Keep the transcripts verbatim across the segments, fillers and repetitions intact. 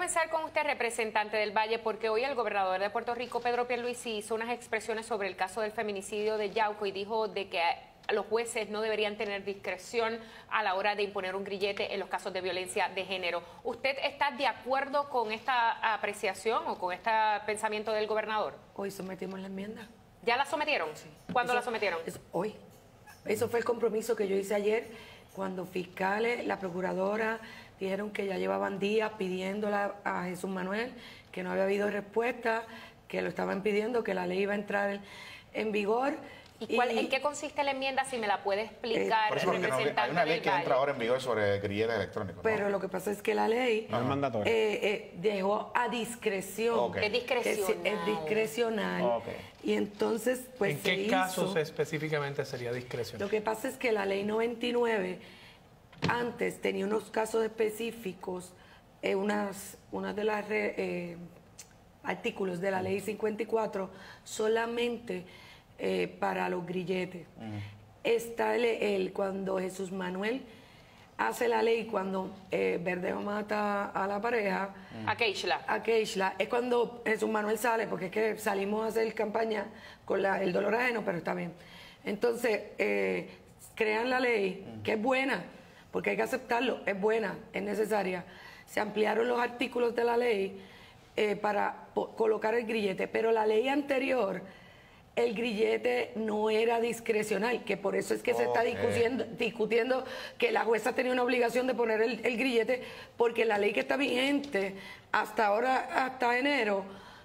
comenzar con usted, representante del Valle, porque hoy el gobernador de Puerto Rico, Pedro Pierluisi, hizo unas expresiones sobre el caso del feminicidio de Yauco y dijo de que los jueces no deberían tener discreción a la hora de imponer un grillete en los casos de violencia de género. ¿Usted está de acuerdo con esta apreciación o con este pensamiento del gobernador? Hoy sometimos la enmienda. ¿Ya la sometieron? Sí. ¿Cuándo Eso, la sometieron? Eso, hoy. Eso fue el compromiso que yo hice ayer cuando fiscales, la procuradora, dijeron que ya llevaban días pidiéndole a Jesús Manuel, que no había habido respuesta, que lo estaban pidiendo, que la ley iba a entrar en vigor. ¿Y cuál, en qué consiste la enmienda? Si me la puede explicar, eh, representante no, hay una ley que Valle. entra ahora en vigor sobre grilletes electrónicos. Pero ¿no? lo que pasa es que la ley no es mandatoria. Eh, eh, dejó a discreción. Okay. Es discrecional. Es, es discrecional. Okay. Y entonces, pues ¿En qué se casos hizo, específicamente sería discrecional? Lo que pasa es que la ley noventa y nueve antes tenía unos casos específicos, eh, unas, unas de las eh, artículos de la ley cincuenta y cuatro solamente eh, para los grilletes. Uh-huh. Está el, el, cuando Jesús Manuel hace la ley, cuando eh, Verdejo mata a la pareja, uh-huh. a Keishla. A Keishla, es cuando Jesús Manuel sale, porque es que salimos a hacer campaña con la, el dolor ajeno, pero está bien. Entonces, eh, crean la ley, uh-huh. que es buena, porque hay que aceptarlo, es buena, es necesaria. Se ampliaron los artículos de la ley eh, para colocar el grillete, pero la ley anterior, el grillete no era discrecional, que por eso es que okay. se está discutiendo, discutiendo que la jueza tenía una obligación de poner el, el grillete, porque la ley que está vigente hasta ahora, hasta enero,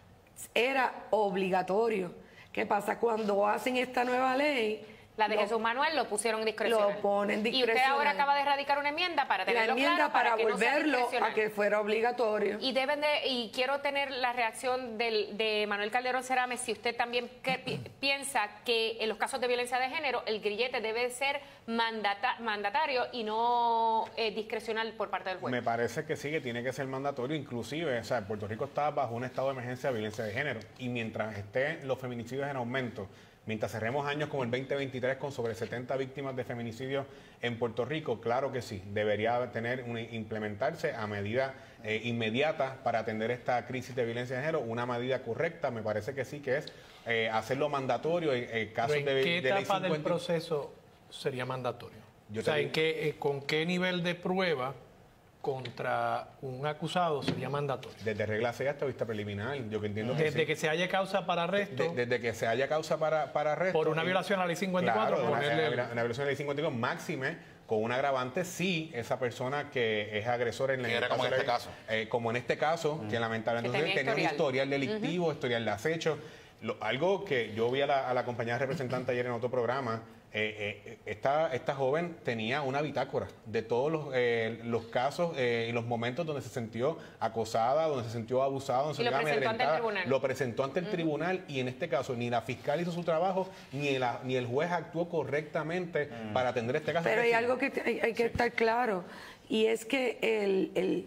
era obligatorio. ¿Qué pasa? Cuando hacen esta nueva ley... La de lo, Jesús Manuel lo pusieron discrecional. Lo ponen discrecional. Y usted ahora acaba de erradicar una enmienda para tenerlo La enmienda claro, para, para que volverlo no a que fuera obligatorio. Y deben de, y quiero tener la reacción del, de Manuel Calderón Cerame, si usted también que, pi, piensa que en los casos de violencia de género el grillete debe ser mandata, mandatario y no eh, discrecional por parte del juez. Me parece que sí, que tiene que ser mandatorio, inclusive, o sea, Puerto Rico está bajo un estado de emergencia de violencia de género y mientras estén los feminicidios en aumento, mientras cerremos años como el veinte veintitrés con sobre setenta víctimas de feminicidio en Puerto Rico, claro que sí, debería tener una, implementarse a medida eh, inmediata para atender esta crisis de violencia de género, una medida correcta, me parece que sí, que es eh, hacerlo mandatorio en, en casos ¿En de, qué de ley etapa cincuenta? del proceso sería mandatorio? Yo o sea, te... ¿en qué, eh, ¿con qué nivel de prueba contra un acusado sería mandatorio? Desde regla seis hasta vista preliminar, yo que entiendo que Desde sí. que se haya causa para arresto. De, desde que se haya causa para, para arresto. Por una violación a la ley cincuenta y cuatro. Claro, ponerle... una, una violación a la ley cincuenta y cuatro, máxime, con un agravante, sí, esa persona que es agresora en, en, como en este caso. Eh, como en este caso, uh-huh. que lamentablemente que tenía, tenía historial. un historial delictivo, uh-huh. historial de acecho. Lo, algo que yo vi a la, a la compañera representante ayer en otro programa, eh, eh, esta, esta joven tenía una bitácora de todos los, eh, los casos eh, y los momentos donde se sintió acosada, donde se sintió abusada, donde se lo presentó ante el tribunal. Lo presentó ante el uh-huh. tribunal y en este caso ni la fiscal hizo su trabajo, ni el, ni el juez actuó correctamente uh-huh. para atender este caso. Pero hay algo que hay, hay que sí. estar claro, y es que el, el,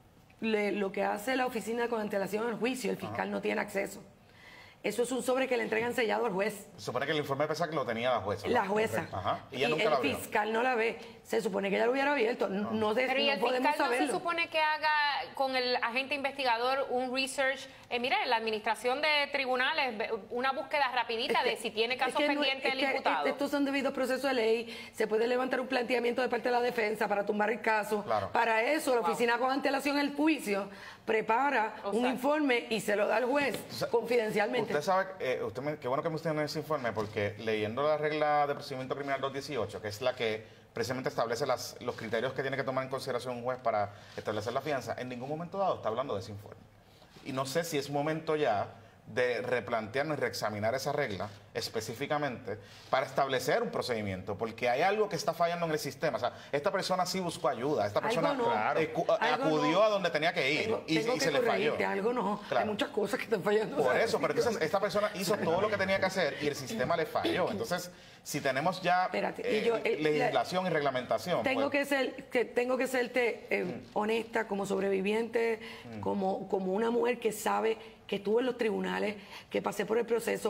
le, lo que hace la oficina con antelación al juicio, el fiscal uh-huh. no tiene acceso. Eso es un sobre que le entregan sellado al juez. Se supone que el informe de P E S A C lo tenía la jueza. ¿no? La jueza. Ajá. Y, ella y nunca el la vio. fiscal no la ve. Se supone que ella lo hubiera abierto. No, no, de, Pero ¿y no el podemos fiscal saberlo. no se supone que haga con el agente investigador un research? Eh, mire, la administración de tribunales, una búsqueda rapidita es que, de si tiene casos es que pendientes no, es el imputado. Que estos son debidos procesos de ley. Se puede levantar un planteamiento de parte de la defensa para tumbar el caso. Claro. Para eso, la wow. oficina con antelación al juicio prepara o un sea, informe y se lo da al juez usted, confidencialmente. Usted sabe, eh, usted me, qué bueno que me usted en ese informe, porque leyendo la regla de procedimiento criminal dos dieciocho, que es la que precisamente establece las, los criterios que tiene que tomar en consideración un juez para establecer la fianza, en ningún momento dado está hablando de ese informe. Y no sé si es momento ya de replantearnos y reexaminar esa regla específicamente para establecer un procedimiento, porque hay algo que está fallando en el sistema. O sea, esta persona sí buscó ayuda, esta persona no. claro, acudió no. a donde tenía que ir tengo, y, tengo y que se le falló. Algo no, claro. Hay muchas cosas que están fallando. Por eso, pero entonces esta persona hizo todo lo que tenía que hacer y el sistema le falló. Entonces, si tenemos ya Espérate, eh, y yo, eh, legislación la, y reglamentación. Tengo pues, que ser, que tengo que serte eh, mm. honesta como sobreviviente, mm. como, como una mujer que sabe que estuve en los tribunales, que pasé por el proceso.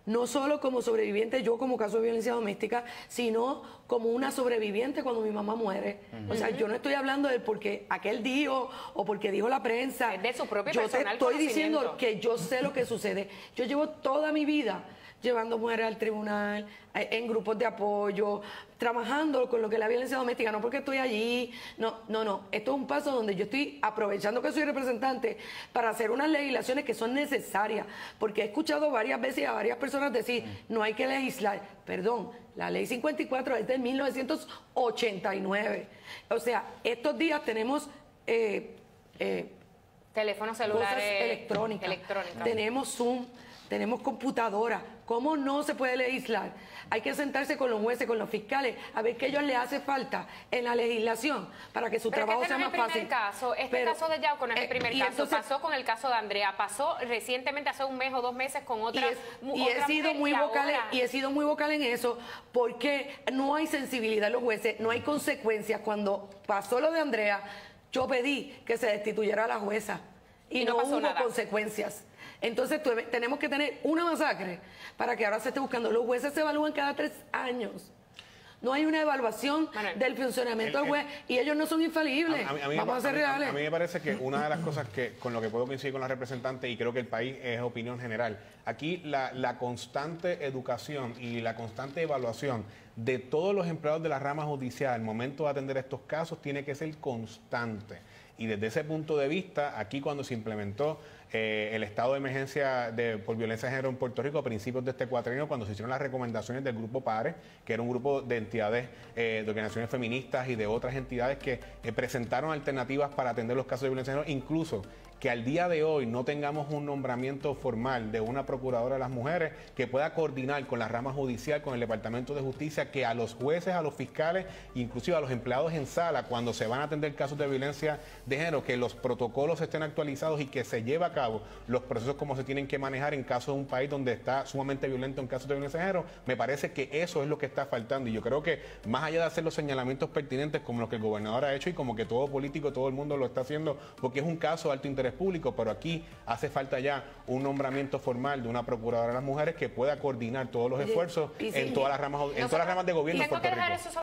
no solo como sobreviviente, yo como caso de violencia doméstica, sino como una sobreviviente cuando mi mamá muere. Uh-huh. O sea, yo no estoy hablando de porque aquel dijo o porque dijo la prensa. Es de su propio yo personal te estoy diciendo que yo sé lo que sucede. Yo llevo toda mi vida llevando mujeres al tribunal, en grupos de apoyo, trabajando con lo que es la violencia doméstica, no porque estoy allí, no, no, no. Esto es un paso donde yo estoy aprovechando que soy representante para hacer unas legislaciones que son necesarias, porque he escuchado varias veces a varias personas decir, no hay que legislar. Perdón, la ley cincuenta y cuatro es de mil novecientos ochenta y nueve. O sea, estos días tenemos... Eh, eh, teléfonos celulares cosas electrónicas. electrónicas. Tenemos Zoom, tenemos computadora. ¿Cómo no se puede legislar? Hay que sentarse con los jueces, con los fiscales, a ver qué a ellos les hace falta en la legislación para que su Pero trabajo este sea no más es el fácil. primer caso. Este Pero, caso de Yauco no es el eh, primer y caso. entonces- pasó con el caso de Andrea, pasó recientemente hace un mes o dos meses con otra, y, es- mu- y he otra sido mujer, muy y vocal en- ahora- y he sido muy vocal en eso porque no hay sensibilidad en los jueces, no hay consecuencias. Cuando pasó lo de Andrea, yo pedí que se destituyera a la jueza y, Y no no, pasó hubo nada. consecuencias. Entonces tuve- tenemos que tener una masacre para que ahora se esté buscando. Los jueces se evalúan cada tres años. No hay una evaluación Manuel. del funcionamiento El- del juez y ellos no son infalibles. A- a mí- a mí- Vamos a ser mí- reales. A mí me parece que una de las cosas que con lo que puedo coincidir con la representante, y creo que el país es opinión general, aquí la, la constante educación y la constante evaluación de todos los empleados de la rama judicial al momento de atender estos casos tiene que ser constante. Y desde ese punto de vista, aquí cuando se implementó eh, el estado de emergencia de, por violencia de género en Puerto Rico a principios de este cuatrienio, cuando se hicieron las recomendaciones del Grupo PARE, que era un grupo de entidades, eh, de organizaciones feministas y de otras entidades que eh, presentaron alternativas para atender los casos de violencia de género, incluso que al día de hoy no tengamos un nombramiento formal de una procuradora de las mujeres que pueda coordinar con la rama judicial, con el Departamento de Justicia, que a los jueces, a los fiscales, inclusive a los empleados en sala, cuando se van a atender casos de violencia de género, que los protocolos estén actualizados y que se lleve a cabo los procesos como se tienen que manejar en caso de un país donde está sumamente violento en casos de violencia de género. Me parece que eso es lo que está faltando, y yo creo que más allá de hacer los señalamientos pertinentes como los que el gobernador ha hecho y como que todo político, todo el mundo lo está haciendo porque es un caso de alto interés público, pero aquí hace falta ya un nombramiento formal de una procuradora de las mujeres que pueda coordinar todos los Oye, esfuerzos y sí, en todas las ramas, en todas las ramas de gobierno en Tengo Puerto que dejar Rico. eso